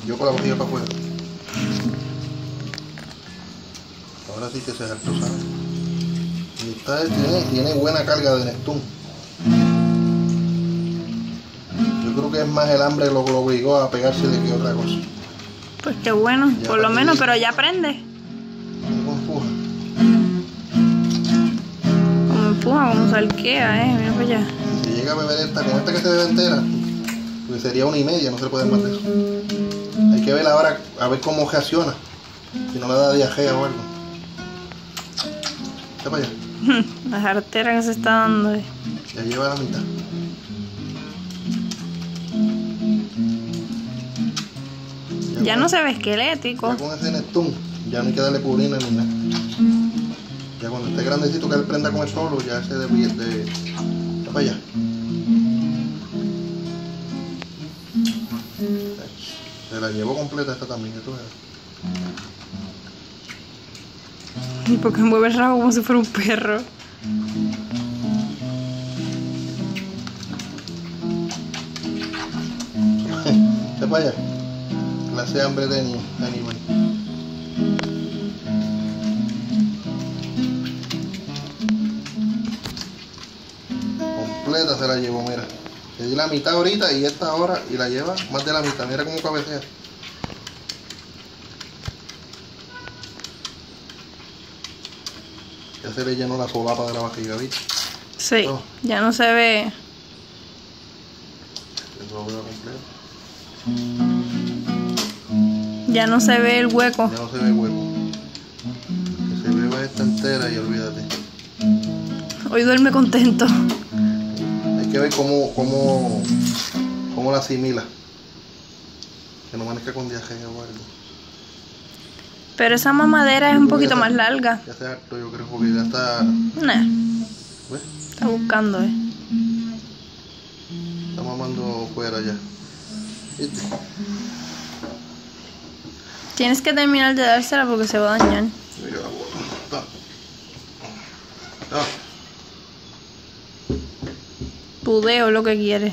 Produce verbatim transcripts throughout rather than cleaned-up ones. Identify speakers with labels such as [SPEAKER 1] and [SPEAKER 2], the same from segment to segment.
[SPEAKER 1] Yo con la botella para afuera. Ahora sí que se hartó, ¿sabes? Y esta tiene, tiene buena carga de Neptune. Yo creo que es más el hambre lo que lo obligó a pegarse de que otra cosa.
[SPEAKER 2] Pues qué bueno,
[SPEAKER 1] Ya
[SPEAKER 2] por lo menos,
[SPEAKER 1] listo.
[SPEAKER 2] pero ya aprende.
[SPEAKER 1] ¿Cómo empuja?
[SPEAKER 2] Como empuja, como salquea, eh, mira para allá.
[SPEAKER 1] Si llega a beber esta, con esta que se bebe entera, pues sería una y media, no se puede más de eso. Hay que ver ahora, a ver cómo reacciona. Si no le da diarrea o algo. ¿Qué para allá?
[SPEAKER 2] La jartera que se está dando. eh.
[SPEAKER 1] Ya lleva la mitad.
[SPEAKER 2] Ya
[SPEAKER 1] con-
[SPEAKER 2] no se ve esquelético.
[SPEAKER 1] Ya con ese Neptune, ya no hay que darle purina ni nada. Ya cuando esté grandecito que él prenda con el solo, ya se devierte. De... ¿Qué para allá? Se la llevó completa esta también, esto es.
[SPEAKER 2] Y porque mueve el rabo como si fuera un perro.
[SPEAKER 1] ¿Qué para allá? Clase de hambre de ni- de animal. Completa se la llevó, mira. Le di la mitad ahorita y esta ahora y la lleva más de la mitad. Mira cómo cabecea. Ya se le llenó la solapa de la barriga, ¿viste?
[SPEAKER 2] Sí,
[SPEAKER 1] Oh.
[SPEAKER 2] ya no se ve.
[SPEAKER 1] Eso lo veo completo.
[SPEAKER 2] Ya no se ve el hueco.
[SPEAKER 1] Ya no se ve hueco. Que se beba esta entera y olvídate.
[SPEAKER 2] Hoy duerme contento.
[SPEAKER 1] Hay que ver cómo, cómo, cómo la asimila. Que no amanezca con diarrea o algo.
[SPEAKER 2] Pero esa mamadera es un poquito
[SPEAKER 1] Ya
[SPEAKER 2] más
[SPEAKER 1] se-
[SPEAKER 2] larga.
[SPEAKER 1] Ya se hartó, yo creo, porque ya está.
[SPEAKER 2] Nah,
[SPEAKER 1] ¿Ves?
[SPEAKER 2] está buscando, eh.
[SPEAKER 1] Está mamando fuera ya. ¿Viste?
[SPEAKER 2] Tienes que terminar de dársela porque se va a dañar.
[SPEAKER 1] Mira la bola. Está. Ah.
[SPEAKER 2] Pudeo lo que quiere.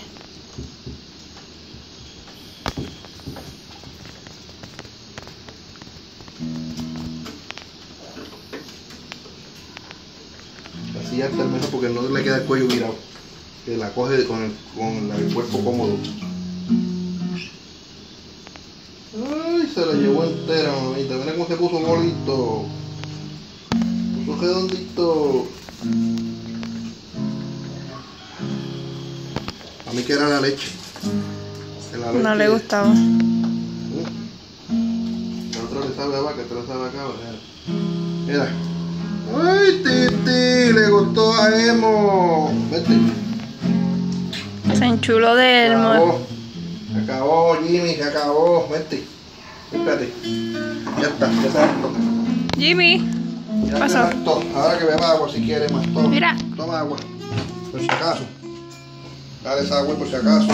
[SPEAKER 1] Así hasta el mejor porque no le queda el cuello virado. Que la coge con el, con el cuerpo cómodo. Ay, se la llevó entera, mamita. Mira cómo se puso bolito. Puso redondito. A mí que era la leche. Que la
[SPEAKER 2] No
[SPEAKER 1] leche-
[SPEAKER 2] le gustaba.
[SPEAKER 1] La otra le sabe a vaca, esta le sabe a cabra. Mira. Ay, Titi, le gustó a Emo. Vete.
[SPEAKER 2] Se enchuló de
[SPEAKER 1] Se
[SPEAKER 2] él, mo-
[SPEAKER 1] acabó. Se acabó, Jimmy, se acabó. Vete. Espérate. Ya está, ya se hartó.
[SPEAKER 2] Jimmy,
[SPEAKER 1] Ya
[SPEAKER 2] ¿qué pasó?
[SPEAKER 1] se hartó. Ahora que beba agua si quiere más. Toma.
[SPEAKER 2] Mira.
[SPEAKER 1] Toma agua. Por si acaso. Dale esa agua por si acaso.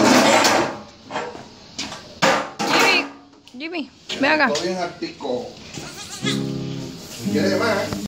[SPEAKER 2] Jimmy, Jimmy, ven acá.
[SPEAKER 1] Todo bien hartico. Si quiere más.